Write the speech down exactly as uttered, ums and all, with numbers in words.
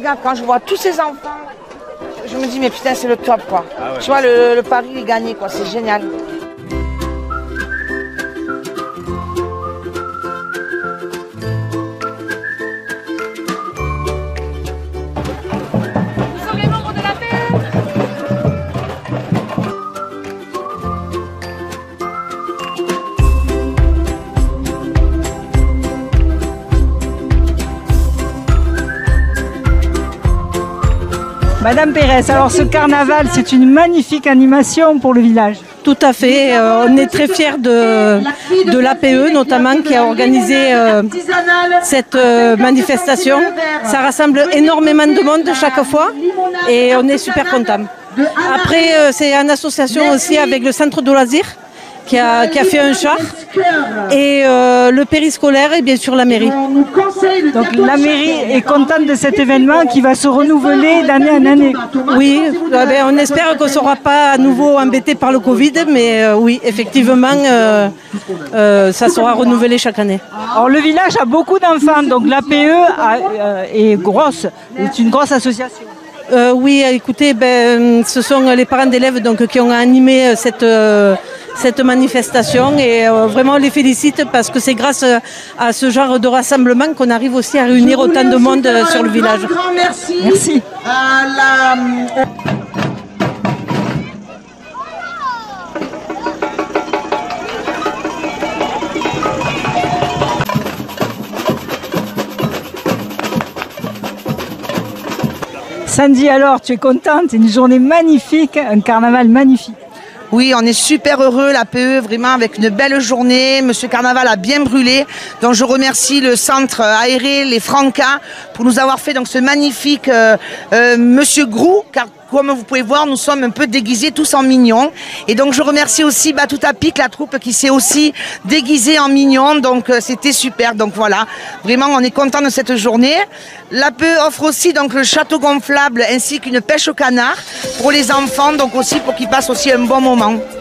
regarde, quand je vois tous ces enfants, je me dis, mais putain, c'est le top, quoi. Ah ouais, tu vois, le, le pari, il est gagné, quoi. C'est génial. Madame Pérez, alors ce carnaval, c'est une magnifique animation pour le village. Tout à fait, euh, on est très fiers de, de l'A P E notamment qui a organisé euh, cette euh, manifestation. Ça rassemble énormément de monde chaque fois et on est super contents. Après, euh, c'est en association aussi avec le centre de loisirs qui a, qui a fait un char et euh, le périscolaire et bien sûr la mairie. Donc la mairie est contente de cet événement qui va se renouveler d'année en année. Oui, euh, ben, on espère qu'on ne sera pas à nouveau embêté par le Covid, mais euh, oui, effectivement, euh, euh, ça sera renouvelé chaque année. Alors le village a beaucoup d'enfants, donc l'A P E a, euh, est grosse, est une grosse association. Euh, oui, écoutez, ben, ce sont les parents d'élèves donc, qui ont animé cette, euh, cette manifestation et euh, vraiment on les félicite parce que c'est grâce à ce genre de rassemblement qu'on arrive aussi à réunir autant de monde sur le village. Un grand merci. Merci. À la... Sandy, alors, tu es contente, c'est une journée magnifique, un carnaval magnifique. Oui, on est super heureux, l'A P E, vraiment avec une belle journée. Monsieur Carnaval a bien brûlé. Donc je remercie le centre aéré, les Francas, pour nous avoir fait donc ce magnifique euh, euh, Monsieur Grou, car comme vous pouvez voir, nous sommes un peu déguisés tous en mignons. Et donc je remercie aussi Batout à Pic, la troupe qui s'est aussi déguisée en mignon. Donc euh, c'était super. Donc voilà, vraiment on est content de cette journée. L'A P E offre aussi donc le château gonflable ainsi qu'une pêche au canard pour les enfants, donc aussi pour qu'ils passent aussi un bon moment.